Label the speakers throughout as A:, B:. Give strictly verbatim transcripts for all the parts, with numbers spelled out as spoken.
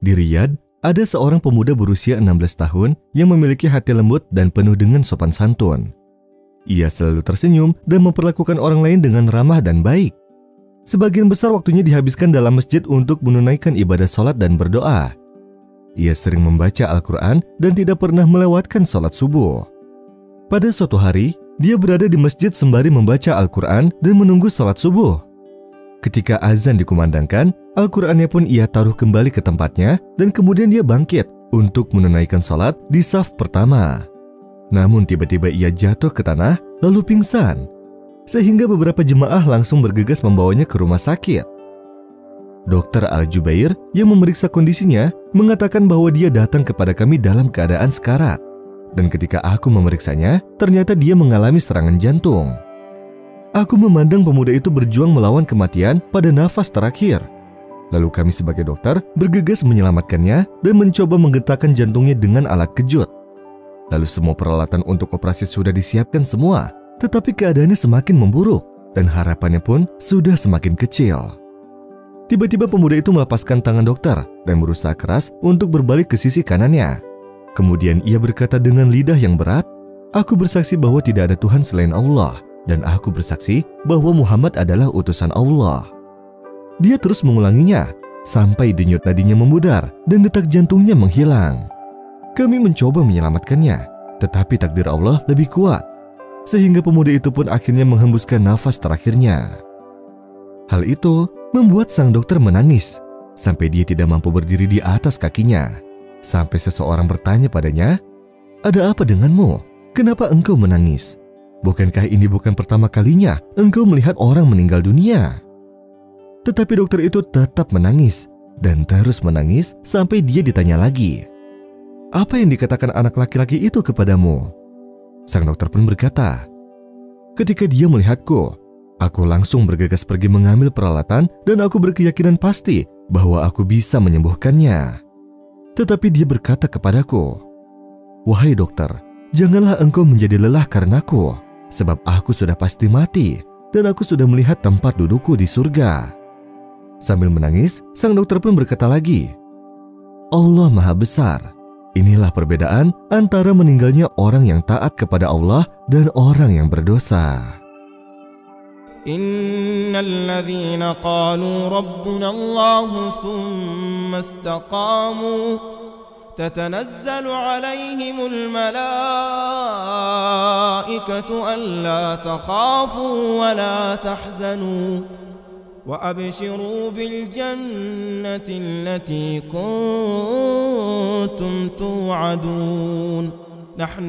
A: Di Riyadh, ada seorang pemuda berusia enam belas tahun yang memiliki hati lembut dan penuh dengan sopan santun. Ia selalu tersenyum dan memperlakukan orang lain dengan ramah dan baik. Sebagian besar waktunya dihabiskan dalam masjid untuk menunaikan ibadah sholat dan berdoa. Ia sering membaca Al-Quran dan tidak pernah melewatkan sholat subuh. Pada suatu hari, dia berada di masjid sembari membaca Al-Quran dan menunggu sholat subuh. Ketika azan dikumandangkan, Al-Qurannya pun ia taruh kembali ke tempatnya dan kemudian dia bangkit untuk menunaikan sholat di saf pertama. Namun tiba-tiba ia jatuh ke tanah lalu pingsan, sehingga beberapa jemaah langsung bergegas membawanya ke rumah sakit. Dokter Al-Jubair yang memeriksa kondisinya mengatakan bahwa dia datang kepada kami dalam keadaan sekarat. Dan ketika aku memeriksanya, ternyata dia mengalami serangan jantung. Aku memandang pemuda itu berjuang melawan kematian pada nafas terakhir. Lalu kami sebagai dokter bergegas menyelamatkannya dan mencoba menggetarkan jantungnya dengan alat kejut. Lalu semua peralatan untuk operasi sudah disiapkan semua, tetapi keadaannya semakin memburuk dan harapannya pun sudah semakin kecil. Tiba-tiba pemuda itu melepaskan tangan dokter dan berusaha keras untuk berbalik ke sisi kanannya. Kemudian ia berkata dengan lidah yang berat, "Aku bersaksi bahwa tidak ada Tuhan selain Allah. Dan aku bersaksi bahwa Muhammad adalah utusan Allah." Dia terus mengulanginya sampai denyut nadinya memudar dan detak jantungnya menghilang. Kami mencoba menyelamatkannya, tetapi takdir Allah lebih kuat, sehingga pemuda itu pun akhirnya menghembuskan nafas terakhirnya. Hal itu membuat sang dokter menangis sampai dia tidak mampu berdiri di atas kakinya. Sampai seseorang bertanya padanya, "Ada apa denganmu? Kenapa engkau menangis? Bukankah ini bukan pertama kalinya engkau melihat orang meninggal dunia?" Tetapi dokter itu tetap menangis dan terus menangis sampai dia ditanya lagi, "Apa yang dikatakan anak laki-laki itu kepadamu?" Sang dokter pun berkata, "Ketika dia melihatku, aku langsung bergegas pergi mengambil peralatan dan aku berkeyakinan pasti bahwa aku bisa menyembuhkannya. Tetapi dia berkata kepadaku, 'Wahai dokter, janganlah engkau menjadi lelah karenaku, sebab aku sudah pasti mati dan aku sudah melihat tempat dudukku di surga.'" Sambil menangis, sang dokter pun berkata lagi, "Allah Maha Besar. Inilah perbedaan antara meninggalnya orang yang taat kepada Allah dan orang yang berdosa."
B: Innal ladzina qalu rabbuna Allah thumma istaqamu tatanazzalu alaihimul malaikatu alla takhafu wa la tahzanu وأبشروا بالجنة التي كنتم توعدون نحن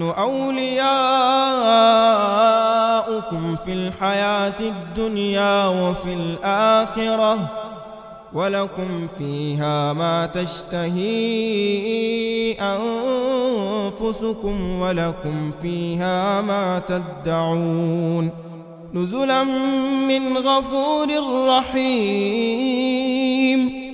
B: أولياؤكم في الحياة الدنيا وفي الآخرة ولكم فيها ما تشتهي أنفسكم ولكم فيها ما تدعون نزلا من غفور رحيم